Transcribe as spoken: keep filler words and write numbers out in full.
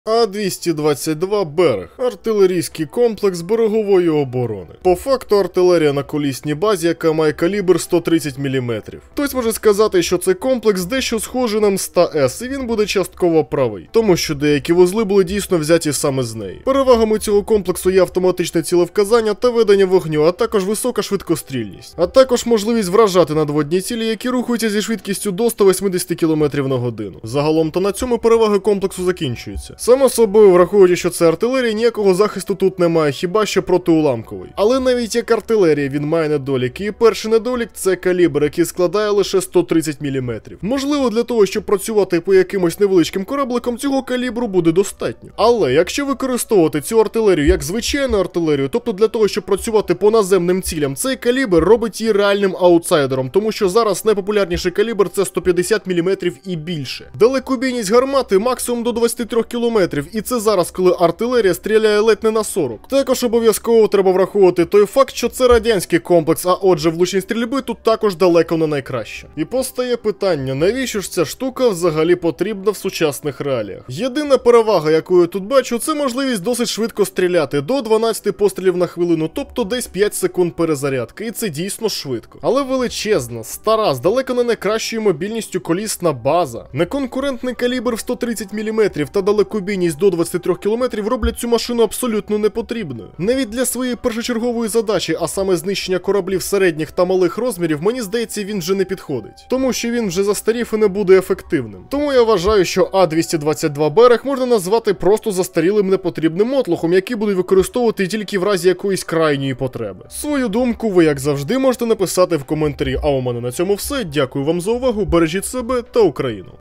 А двісті двадцять два «Берег» – артилерійський комплекс берегової оборони. По факту артилерія на колісній базі, яка має калібр сто тридцять міліметрів. Хтось може сказати, що цей комплекс дещо схожий на М сто С, і він буде частково правий, тому що деякі вузли були дійсно взяті саме з неї. Перевагами цього комплексу є автоматичне цілевказання та ведення вогню, а також висока швидкострільність. А також можливість вражати надводні цілі, які рухаються зі швидкістю до ста вісімдесят кілометрів на годину. Загалом то на цьому переваги комплексу закінчуються. Само собою, враховуючи, що це артилерія, ніякого захисту тут немає, хіба що протиуламковий. Але навіть як артилерія він має недоліки, і перший недолік – це калібр, який складає лише сто тридцять міліметрів. Можливо, для того, щоб працювати по якимось невеличким корабликам, цього калібру буде достатньо. Але якщо використовувати цю артилерію як звичайну артилерію, тобто для того, щоб працювати по наземним цілям, цей калібр робить її реальним аутсайдером, тому що зараз найпопулярніший калібр – це сто п'ятдесят міліметрів і більше. Далекобійність гармати максимум до двадцяти трьох кілометрів, і це зараз, коли артилерія стріляє ледь не на сорок. Також обов'язково треба враховувати той факт, що це радянський комплекс, а отже влучність стрільби тут також далеко не найкраща. І постає питання, навіщо ж ця штука взагалі потрібна в сучасних реаліях? Єдина перевага, яку я тут бачу, це можливість досить швидко стріляти, до дванадцяти пострілів на хвилину, тобто десь п'ять секунд перезарядки, і це дійсно швидко. Але величезна, стара, з далеко не найкращою мобільністю колісна база, неконкурентний калібр в сто тридцять міліметрів та далекобійність до двадцяти трьох кілометрів роблять цю машину абсолютно непотрібною. Навіть для своєї першочергової задачі, а саме знищення кораблів середніх та малих розмірів, мені здається, він вже не підходить. Тому що він вже застарів і не буде ефективним. Тому я вважаю, що А двісті двадцять два «Берег» можна назвати просто застарілим непотрібним мотлохом, який будуть використовувати тільки в разі якоїсь крайньої потреби. Свою думку ви, як завжди, можете написати в коментарі. А у мене на цьому все. Дякую вам за увагу, бережіть себе та Україну.